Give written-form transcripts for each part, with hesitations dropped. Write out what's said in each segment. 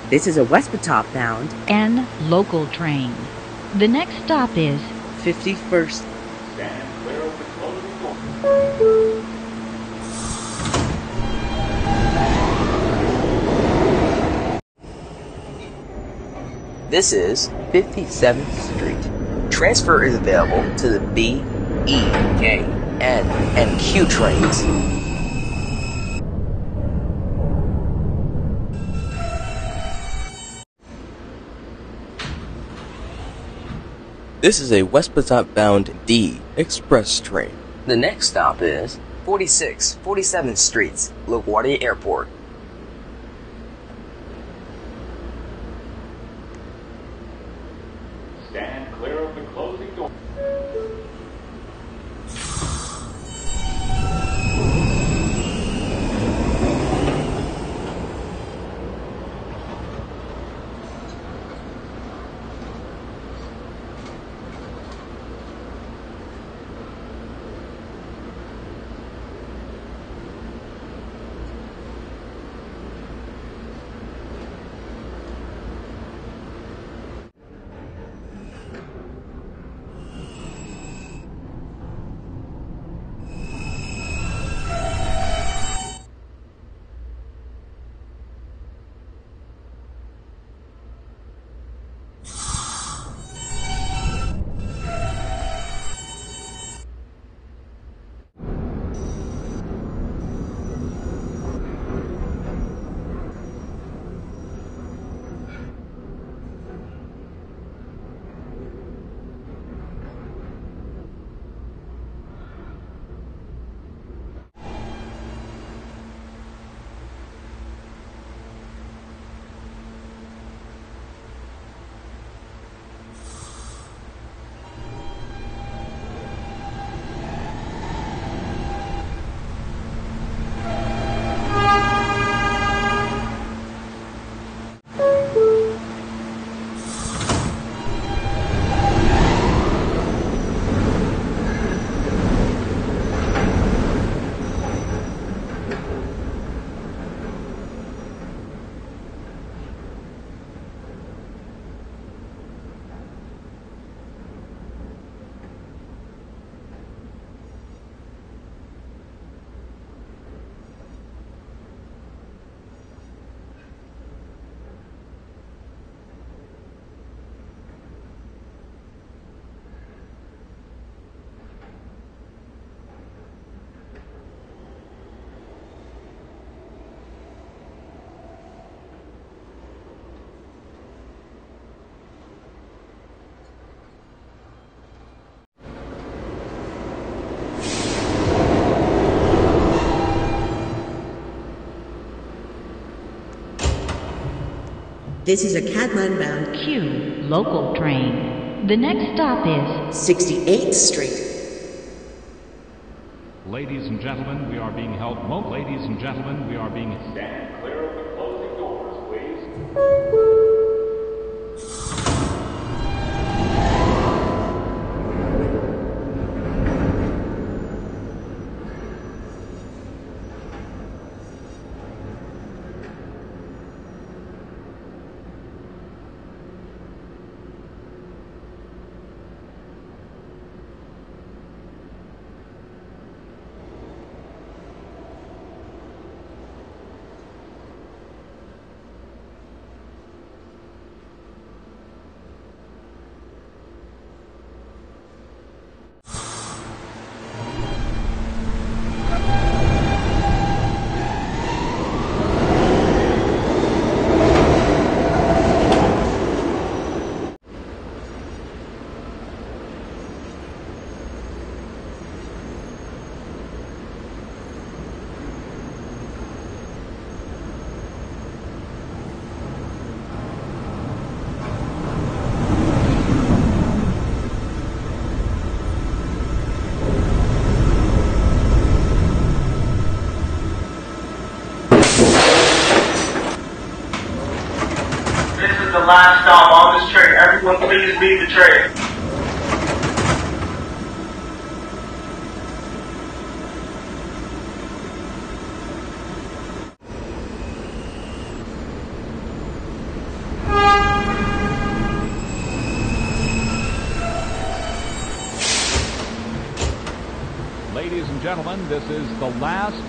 This is a Westpatop bound N local train. The next stop is 51st. Stand clear of the closing door. This is 57th Street. Transfer is available to the B, E, K, N, and Q trains. This is a Westpatop bound D express train. The next stop is 47th Street, LaGuardia Airport. Stand clear of the closing door. This is a Cadland-bound Q local train. The next stop is 68th Street. Ladies and gentlemen, we are being held. Ladies and gentlemen, we are being. Stand clear of the closing doors, please. The last stop on this train. Everyone please leave the train. ladies and gentlemen, this is the last.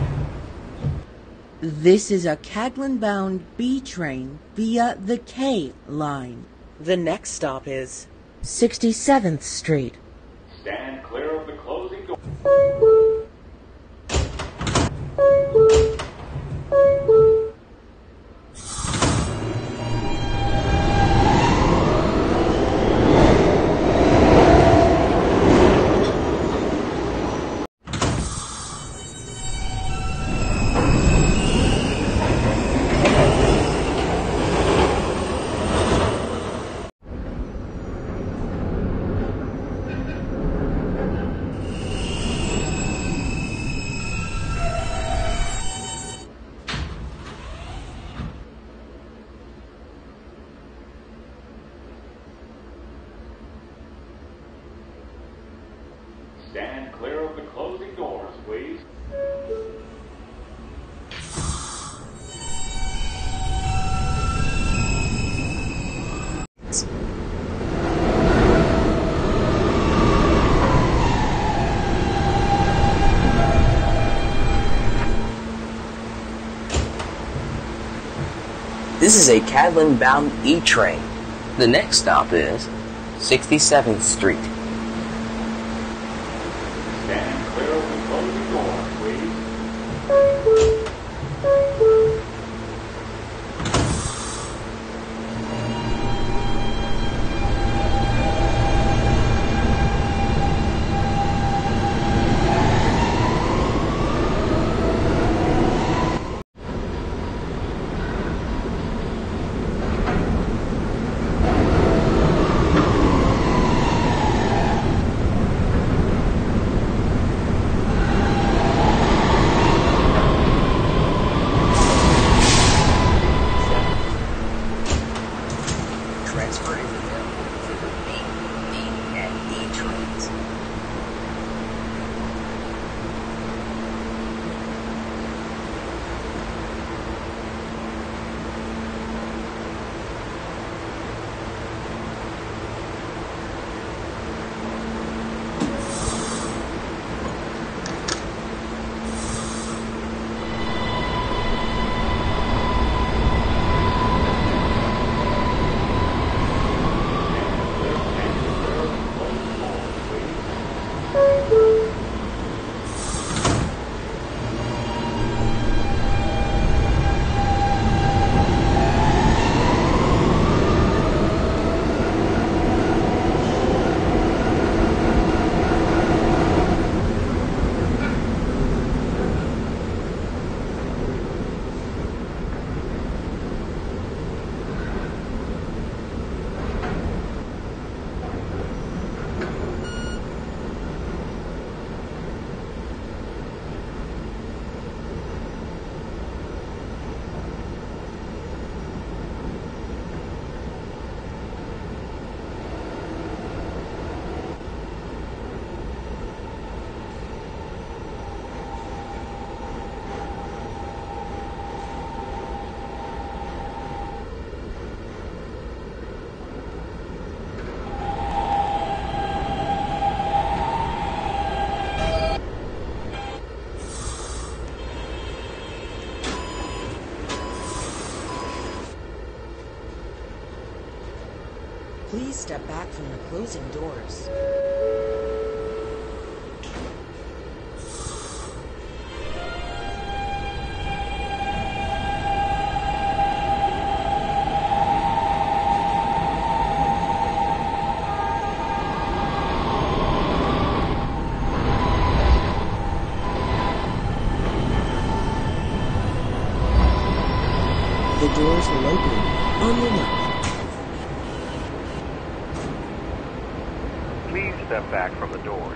This is a Cadland-bound B train via the K line. The next stop is 67th Street. Stand clear of the closing door. Stand clear of the closing doors, please. This is a Cadland-bound E train. The next stop is 67th Street. Stand clear of the closing doors, please. Transfer is available for the B, and E trains. Please step back from the closing doors. The doors will open on the left. Please step back from the doors.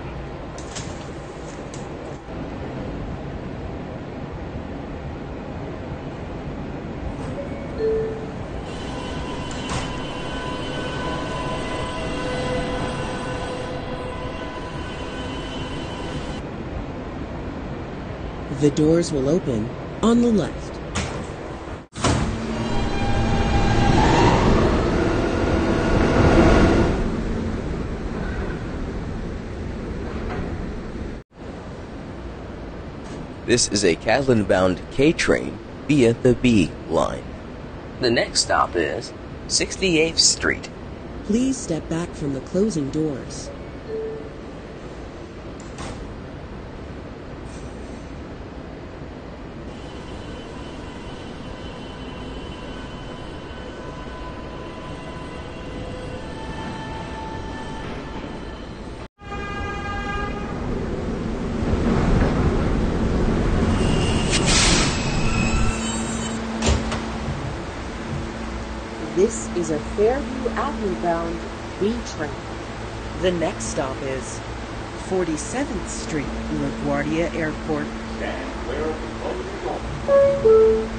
The doors will open on the left. This is a Catlin-bound K train via the B line. The next stop is 68th Street. Please step back from the closing doors. This is a Fairview Avenue-bound B train. The next stop is 47th Street, LaGuardia Airport. Stand clear of the closing door.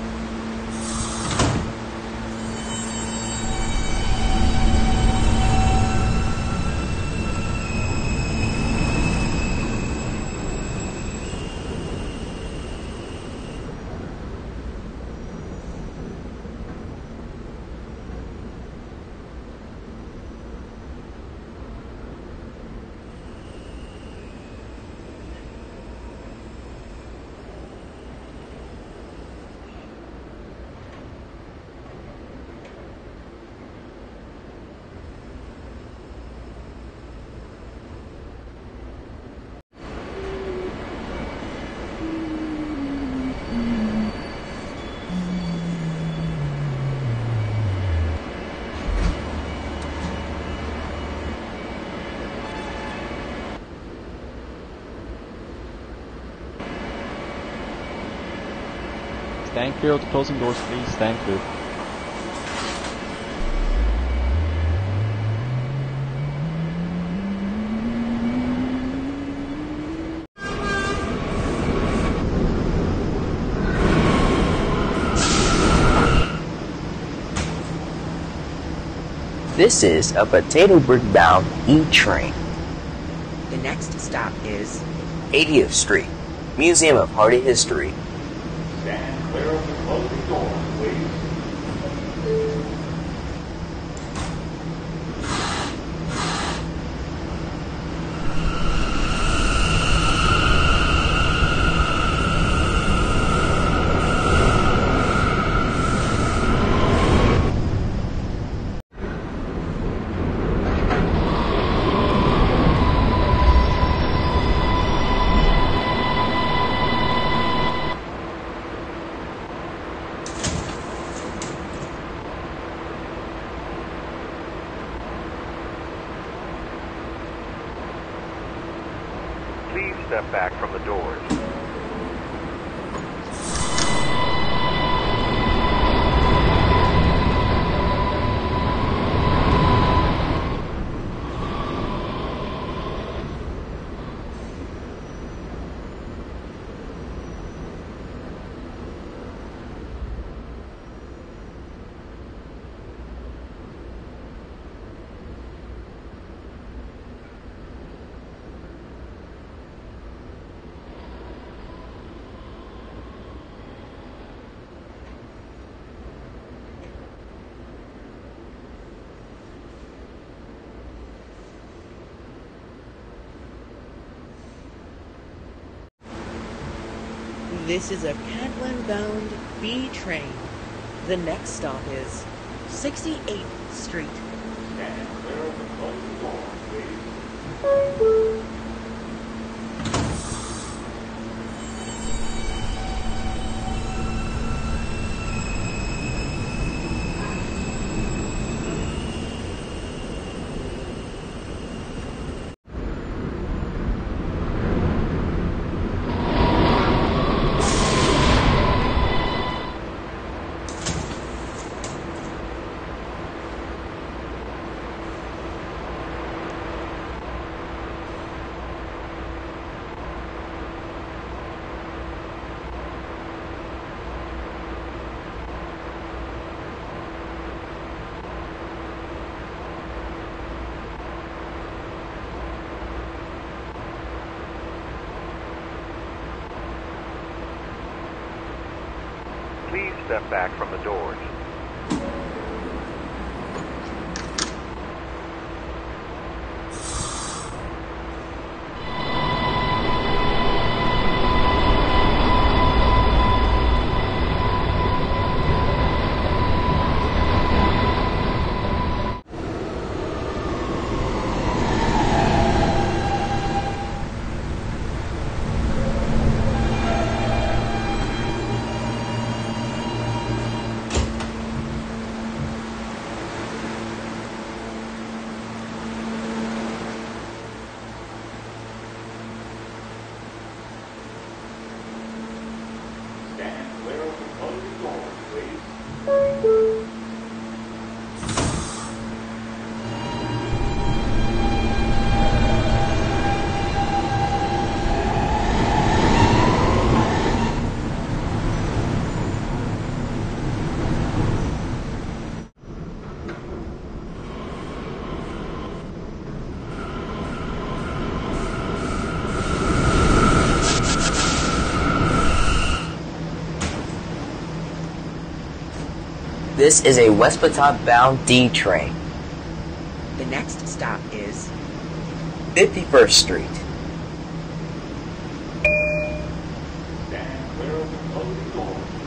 Stand clear of the closing doors, please. Stand clear. This is a potato brick-bound E train. The next stop is 80th Street, Museum of Hardy History. Stand clear of the closing door, please. Please step back from the doors. This is a Catlin-bound B train. The next stop is 68th Street. Stand clear of the closing door, please. Please step back from the doors. closing doors, please. This is a West Patap bound D train. The next stop is 51st Street. Stand clear of the closing doors,